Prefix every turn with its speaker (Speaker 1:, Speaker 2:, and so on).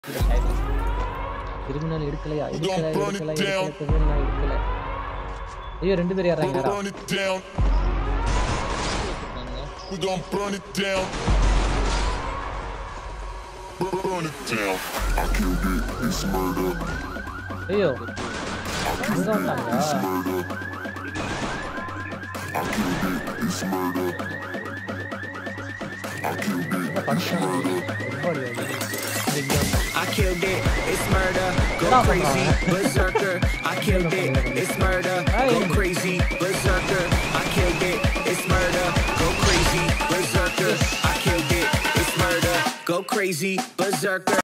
Speaker 1: Criminal எடுக்கலையா எடுக்கல. ஐயோ ரெண்டு பேர் ஏறாங்க. ஐயோ அங்க வந்தாங்க.
Speaker 2: I killed it, it's murder, go crazy, berserker. I killed it, it's murder, go crazy, berserker. I killed it, it's murder, go crazy, berserker. I killed it, it's murder, go crazy, berserker.